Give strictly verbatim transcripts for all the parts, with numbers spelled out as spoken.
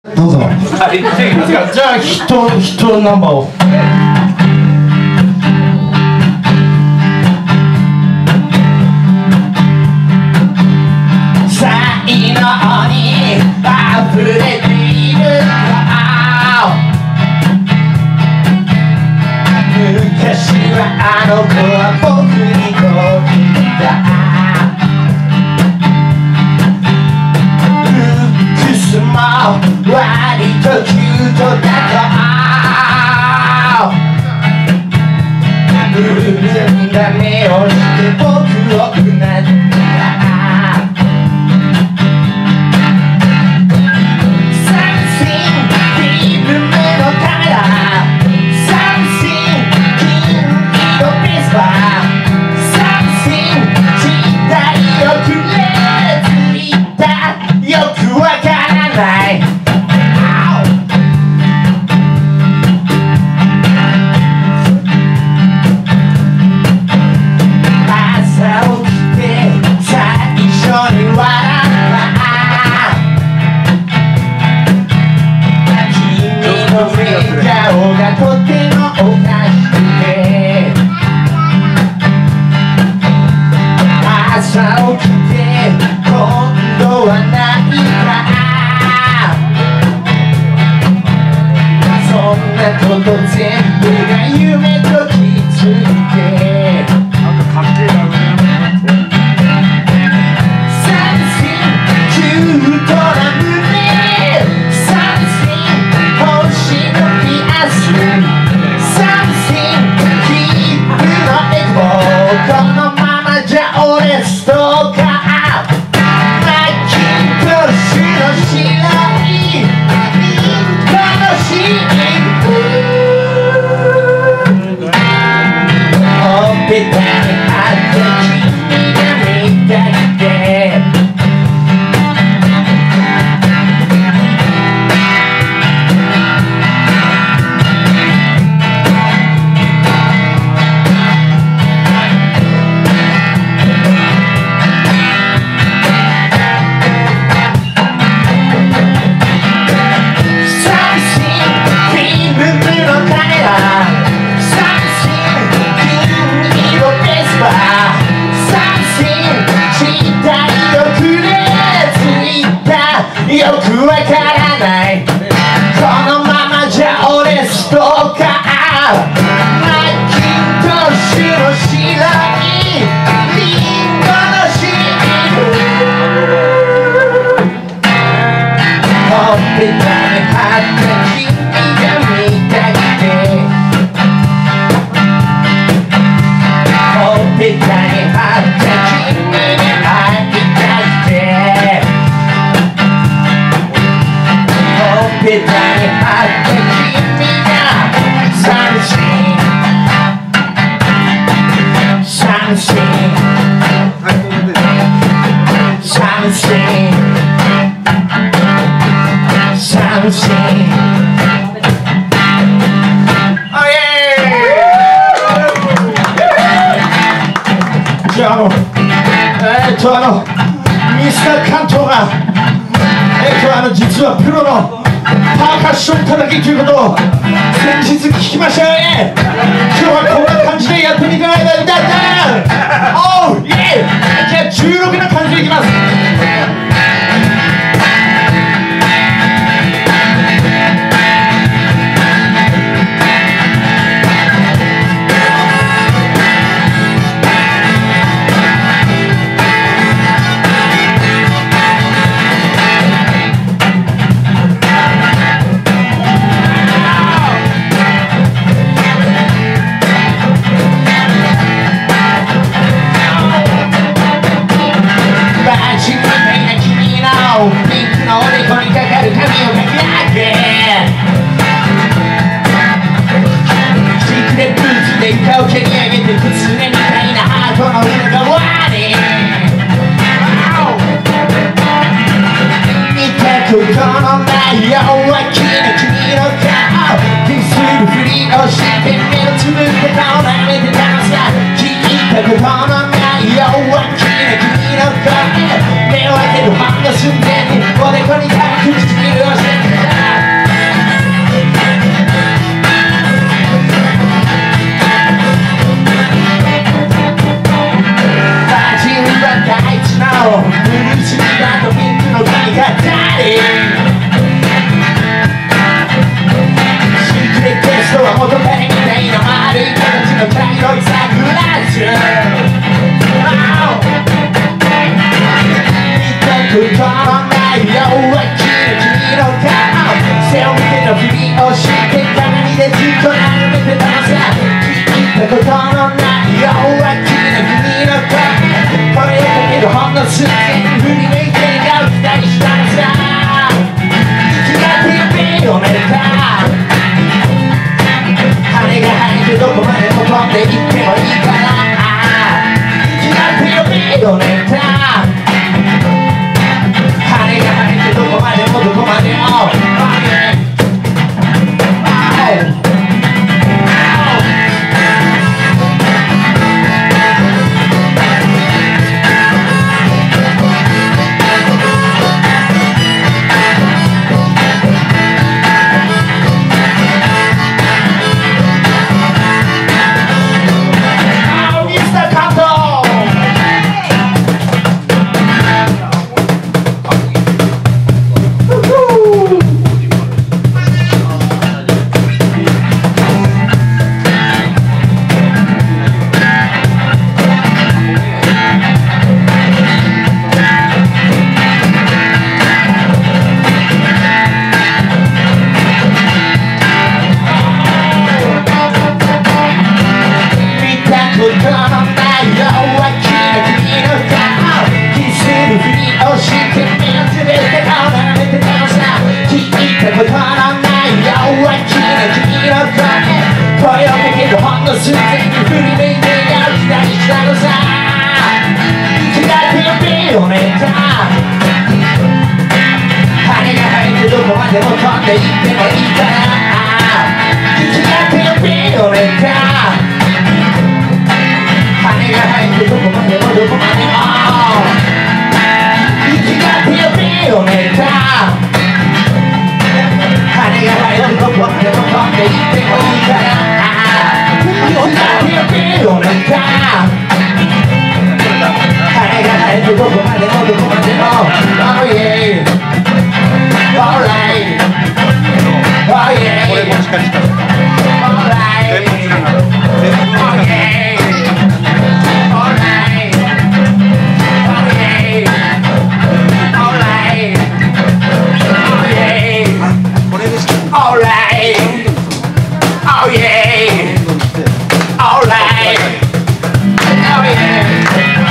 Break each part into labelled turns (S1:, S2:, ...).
S1: どうぞ。じゃあヒットヒットナンバーを。才能に溢れている昔はあの子は僕にこう言ったルックスも割とキュートだと潤んだ目をして僕をうなずけた全部が夢と気づいてなんかかっけえなよくわからないこのままじゃ俺ストーカーマッキントッシュの白いリンゴのシールほっぺたに貼った君が見たくてほっぺたに貼った君に会いたくてほっぺたに貼った君が寂しい寂しい寂しい寂しいじゃああのえーっとあのミスター関東がえーっとあの実はプロのパーカッション叩きということを先日聞きましたよね。今日はこんな感じでやってみてないだだだおうイエーじゃあじゅうろくな感じでいきます。ピンクのおでこにかかる髪をかき上げシークレットブーツで床を蹴り上げて狐みたいなハートの裏側に見たことのない弱気な君の顔ディスるふりをして目をつぶって顔を舐めてたのさ聞いたことのない弱気な君の声目を開ける半の瞬間におでこに書く唇をしてでも飛んでいってもいいから息がてピヨネか羽が生えてどこまでもどこまでも息がてピヨネか羽が生えてどこまでも飛んでいってもいいから息がてピヨネか羽が生えてどこまでもどこまでも Oh yeah Alright Oh yeah これも近々 Alright Oh yeah Alright Oh yeah Alright Oh yeah これでした Alright Oh yeah Alright Oh yeah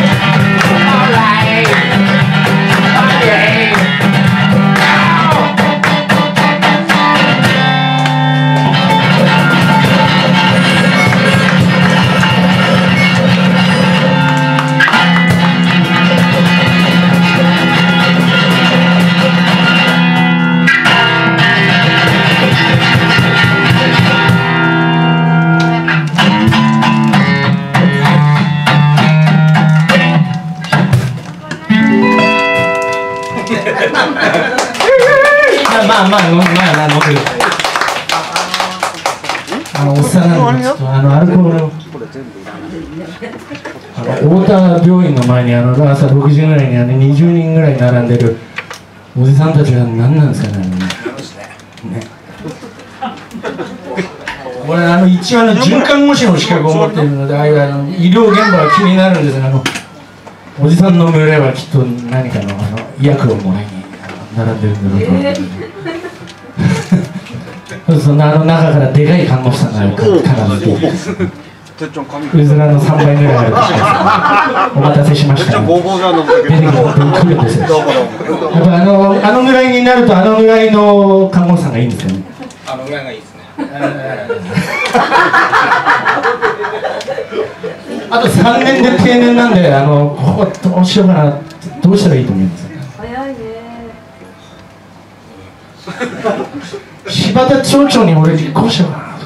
S1: まあまあ飲んでまあ飲んでるあのおっさんなんでちょっとあのアルコールのあの太田病院の前にあの朝ろくじぐらいにあのにじゅうにんぐらい並んでるおじさんたちが何なんですかねね俺あの一応あの准看護師の資格を持っているのでああいうあの医療現場は気になるんですがあのおじさんの群れはきっと何かのあの薬をもらいに並んでるんだろうと思って。そのあの中からでかい看護師さんが必ず出てうずらのさんばいぐらいあるお待たせしました出てくるんですよやっぱあのあのぐらいになるとあのぐらいの看護師さんがいいんですよねあのぐらいがいいですねあとさんねんで定年なんであのここどうしようかなどうしたらいいと思います早いね柴田町長に俺立候補しようかな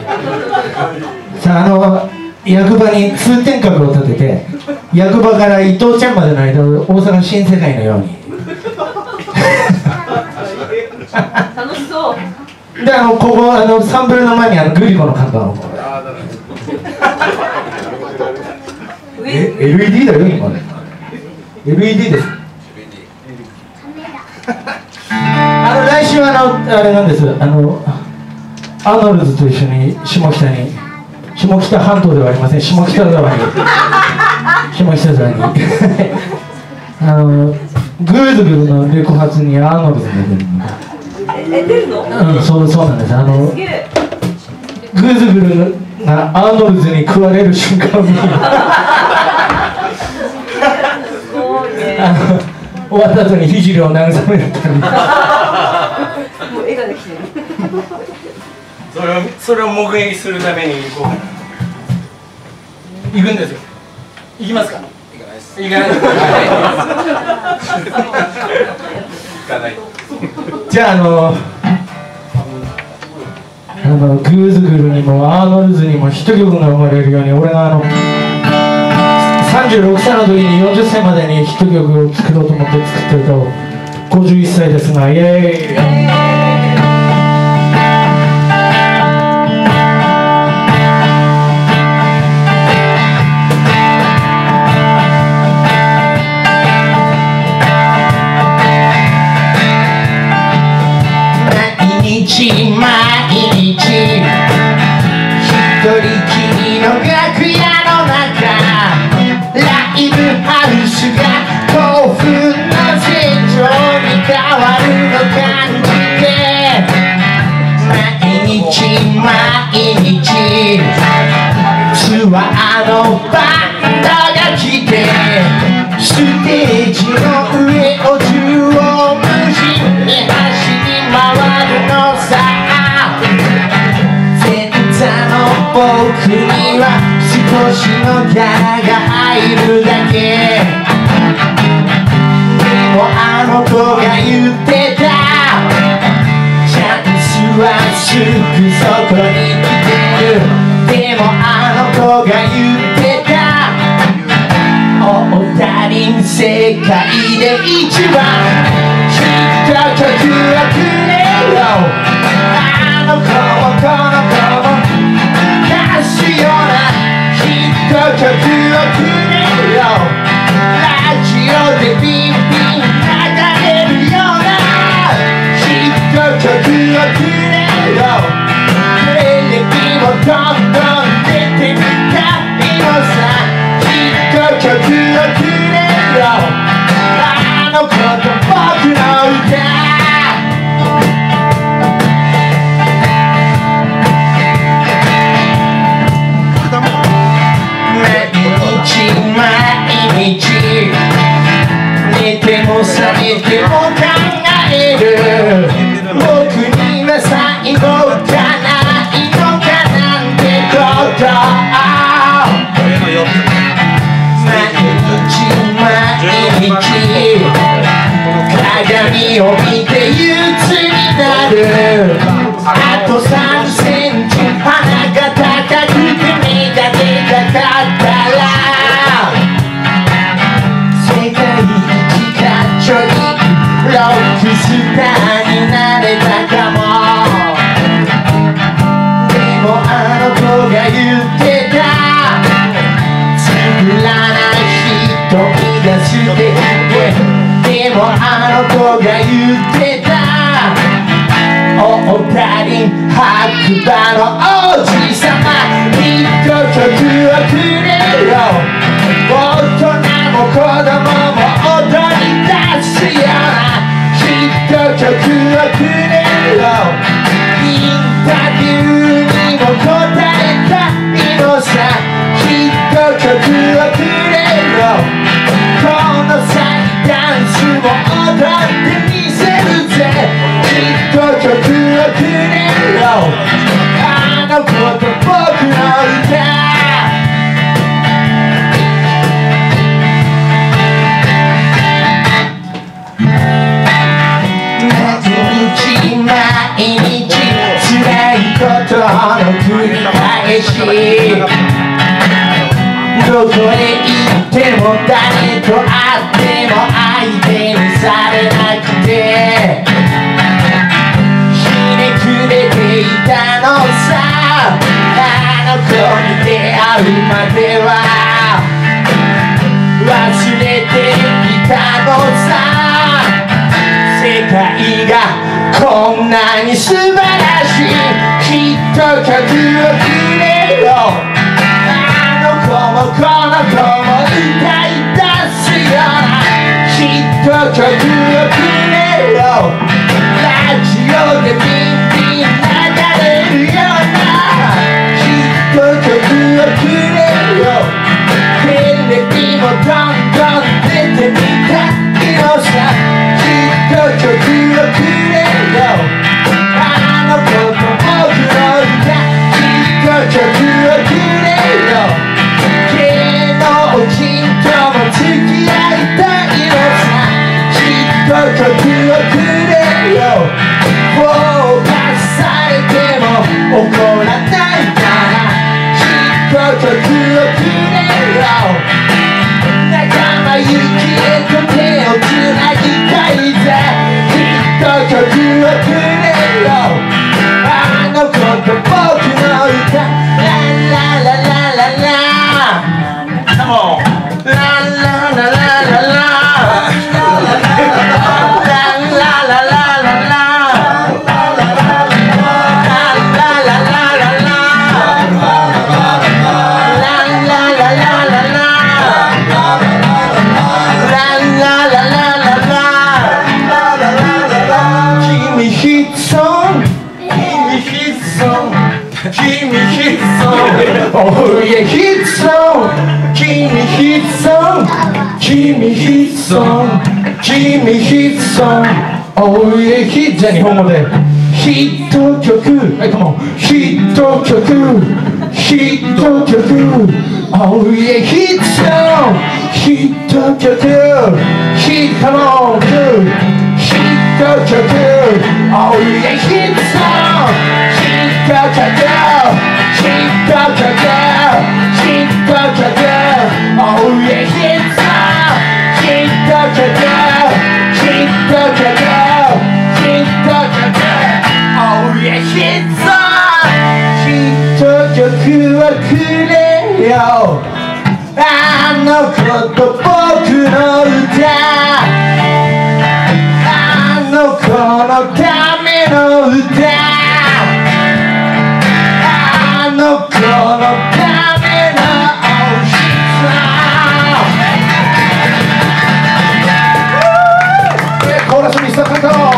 S1: さああの役場に通天閣を建てて役場から伊藤ちゃんまでの間を大阪新世界のように楽しそうであのここあのサンプルの前にあのグリコの看板をえ エルイーディー だよ今ね エルイーディー ですあの来週はあのあれなんですあのアーノルズと一緒に下北に下北半島ではありません下北沢に下北沢にあのグーズグルのレコ発にアーノルズが出るのえ出るのうんそうそうなんですあのグーズグルがアーノルズに食われる瞬間を見るあの終わった後に聖を慰めるためにもう絵ができてるそれをそれを目撃するために行こうかな行くんですよ行きますか行かないです行かないです行かないじゃああのあのグーズグルにもアーノルズにもヒット曲が生まれるように俺があのさんじゅうろくさいの時によんじゅっさいまでにヒット曲を作ろうと思って作った歌をごじゅういっさいですがイエーイ毎日毎日一人きりの楽屋の中ライブハウスが興奮の戦場に変わるの感じて毎日毎日ツアーのバンドが来てステージの上を縦横無尽に走り回るのさ前座の僕には少しのギャラが入るだけでもあの子が言ってたぐそこに来てる。でもあの子が言ってた、オーダリン世界で一番ヒット曲をくれよ。あの子もこの子も歌すようなヒット曲をくれよ。ラジオでビンビン流れるようなヒット曲をくれよ。テレビもどんどん出てみたいのさ。ヒット曲をくれよ。あの子と僕の歌。毎日寝ても覚めても考える。僕には最後がないのかなんてこと。毎日毎日鏡を見て憂鬱になる。あとさんセンチ鼻が高くて目がでかかったら世界一かっちょいいロックスターになれたかも。でもあの子が言ってた、作らない人が捨てて。でもあの子が言ってた、オーダリン白馬の王子様、ヒット曲をくれよ。大人も子供も踊り出すようなヒット曲をくれよ。インタビューにも答えたいのさ。ヒット曲をくれよ。この際ダンスも踊ってみせるぜ。ヒット曲をくれよ。あの子と僕の歌。毎日辛いことの繰り返し。どこへ行っても誰と会っても相手にされなくてひねくれていたのさ。あの子に出会うまでは忘れていたのさ。世界がこんなに素晴らしいヒット曲をくれよ。あの子もこの子も歌い出すようなヒット曲をくれよ。ラジオでビンビン流れるようなヒット曲をくれよ。テレビもどんどん出てみたいのさ。ヒット曲をくれよ。あの子と僕の歌。ヒット曲をくれよ。芸能人とも付き合いたいのさ。ヒット曲をくれよ。フォーカスされても怒らないからヒット曲をくれよ。仲間由紀へと手をつなぎたいぜ。ヒット曲をくれよ。あの子と僕の歌。ララララララ Come on ラララララララララララOh yeah, hit song, 君 hit song, 君 hit song, 君 hit song, oh yeah, hit じゃあ日本語でヒット曲、はい、come on、ヒット曲、ヒット曲、oh yeah, hit song, ヒット曲、ヒット come on, ヒット曲、oh yeah, hit song。 あの子と僕の歌あの子のための歌あの子のための星空コーラスミスターカント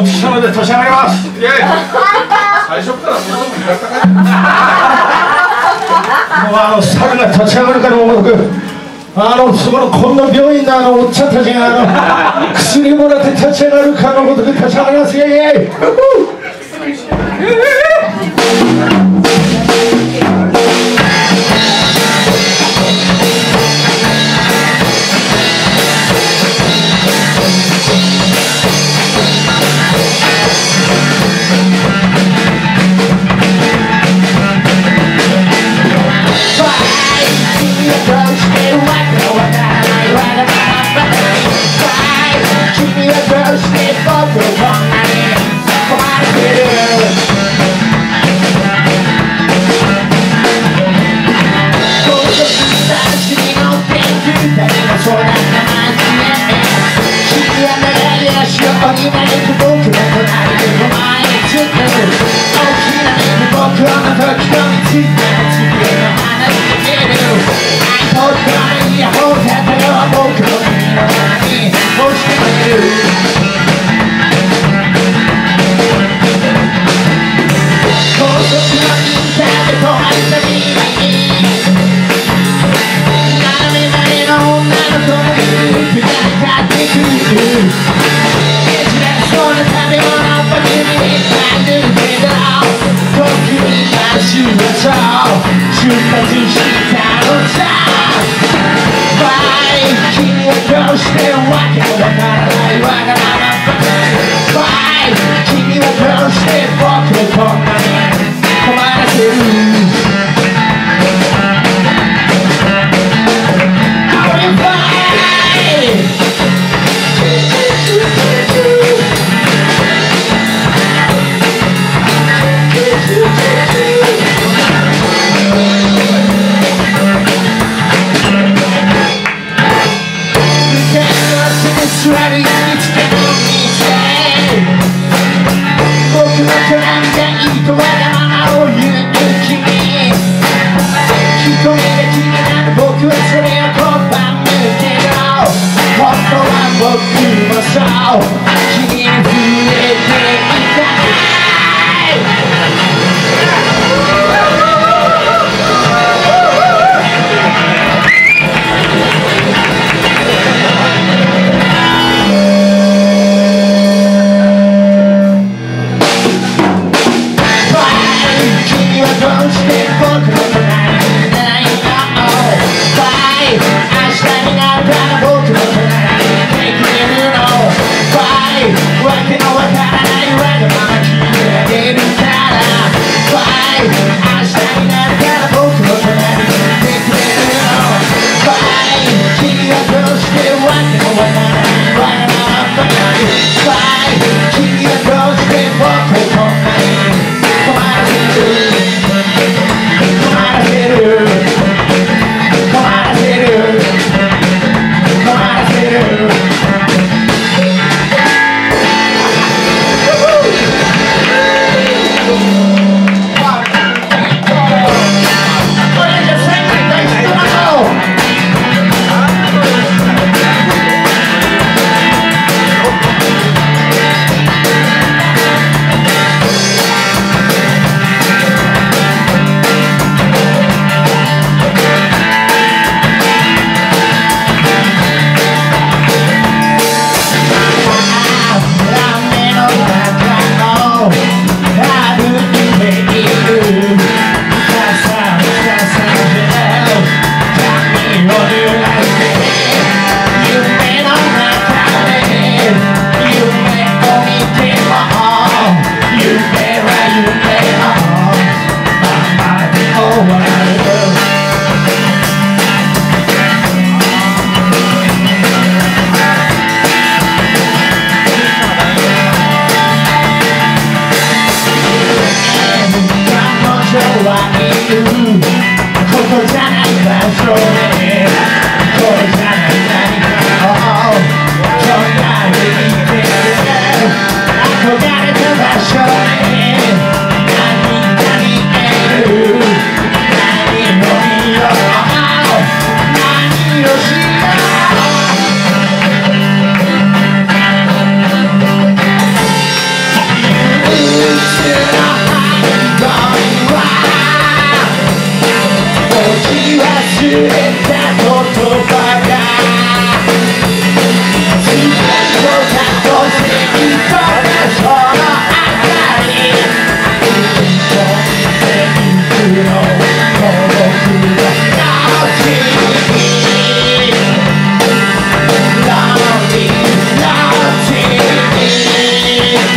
S1: 目的地まで立ち上がります。イエイ。最初からもうあの猿が立ち上がるからもうあのそこのこんな病院のあのおっちゃんたちがあの薬もらって立ち上がるかのごとく立ち上がります。イエイイエイ。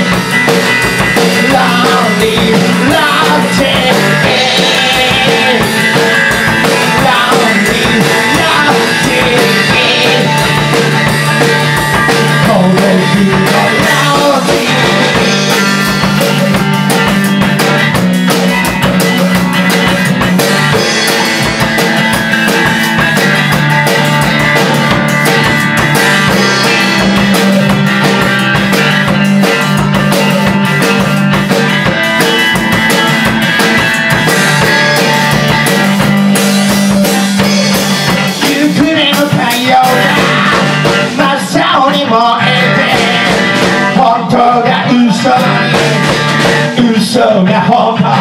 S1: 嘘が本当に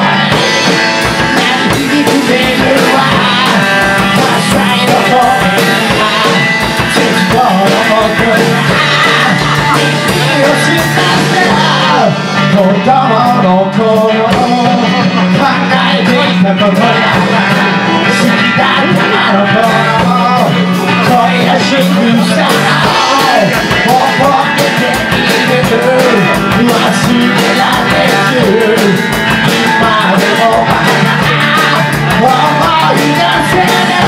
S1: 響くベルは火災の声が絶望の奥に耳を澄ませ子供の頃考えていたことが好きだったあの頃恋や仕草を覚えている忘れられず今でも思い出せない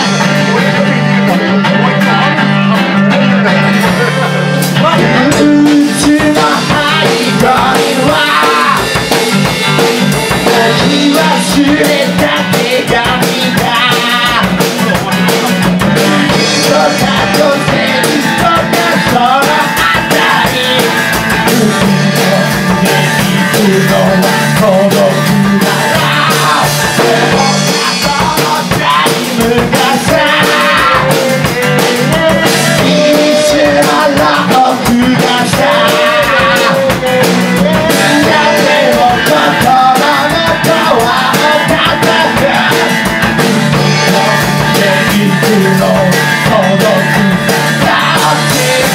S1: うちの背後には泣き忘れた手紙が人だとせるとかそのあたりのは孤独だらそのタイムがさいつもの僕がさだけど心の中は戦うでいつの孤独だって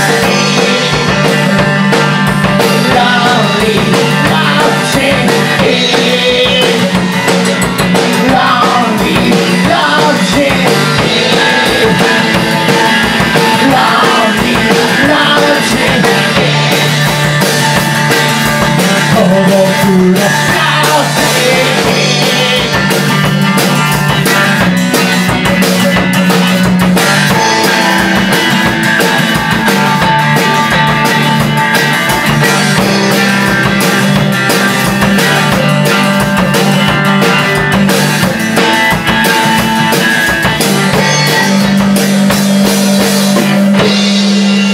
S1: Lonely Mountain Lonely Mountain Lonely Mountain 孤独な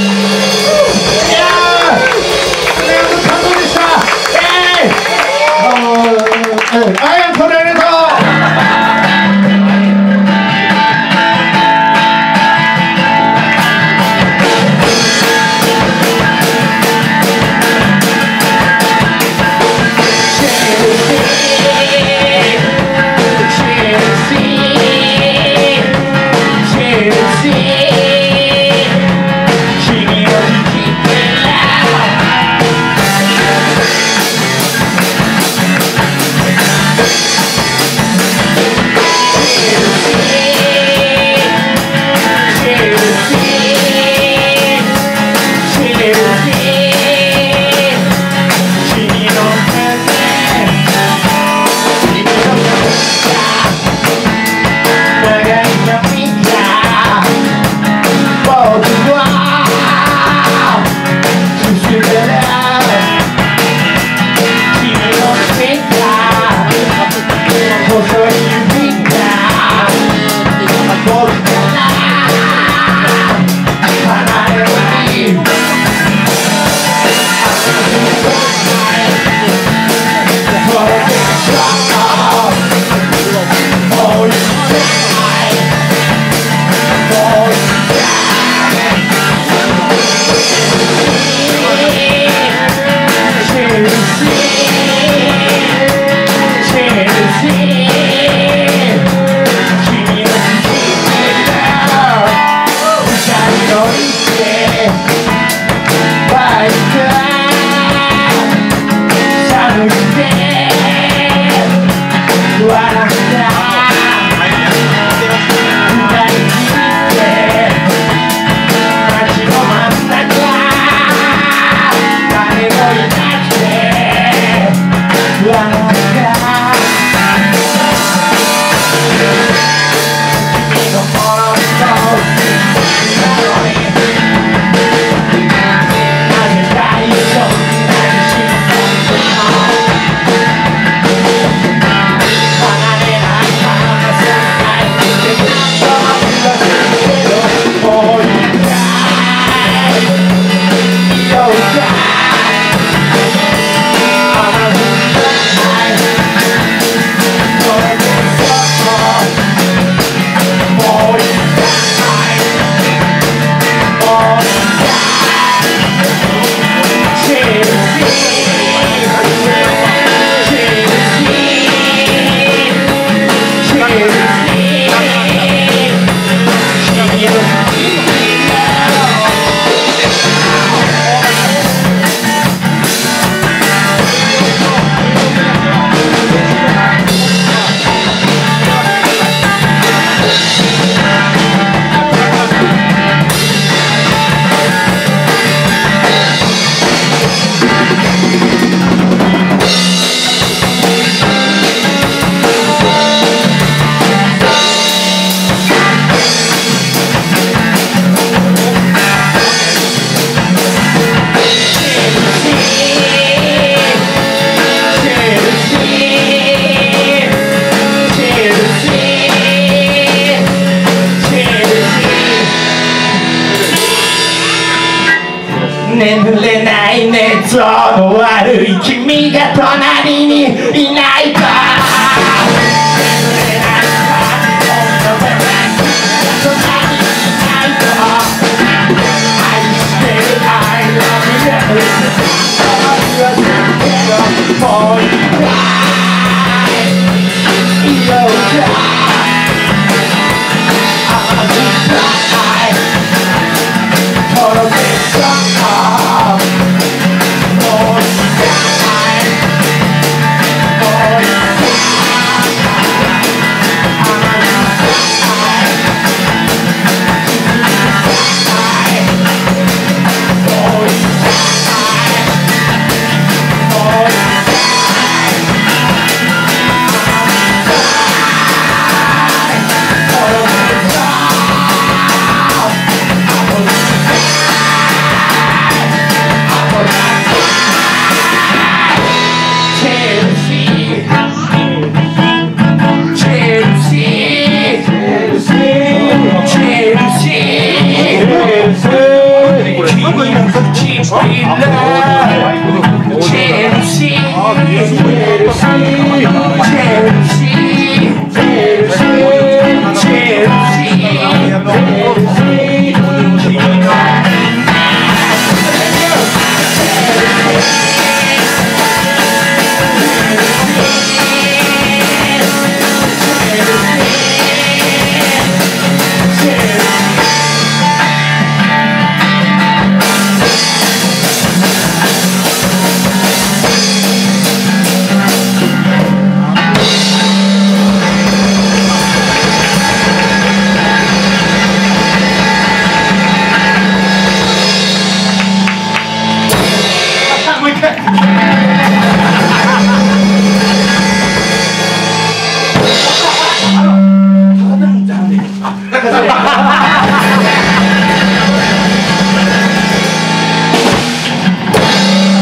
S1: あ隣にいないか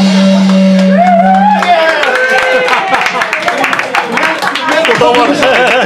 S2: どうも。